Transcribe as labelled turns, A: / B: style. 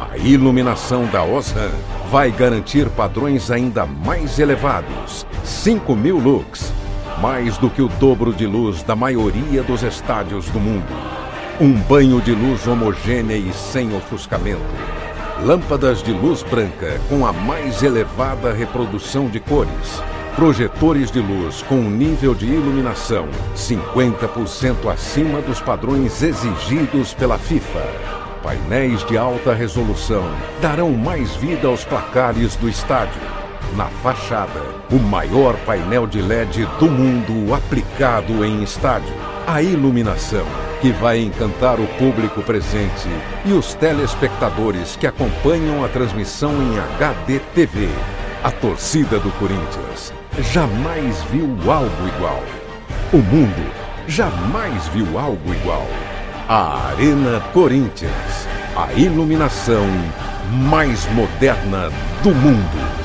A: A iluminação da Osram vai garantir padrões ainda mais elevados. 5.000 lux, mais do que o dobro de luz da maioria dos estádios do mundo. Um banho de luz homogênea e sem ofuscamento. Lâmpadas de luz branca com a mais elevada reprodução de cores. Projetores de luz com um nível de iluminação 50% acima dos padrões exigidos pela FIFA. Painéis de alta resolução darão mais vida aos placares do estádio. Na fachada, o maior painel de LED do mundo aplicado em estádio. A iluminação que vai encantar o público presente e os telespectadores que acompanham a transmissão em HD TV. A torcida do Corinthians jamais viu algo igual. O mundo jamais viu algo igual. A Arena Corinthians, a iluminação mais moderna do mundo.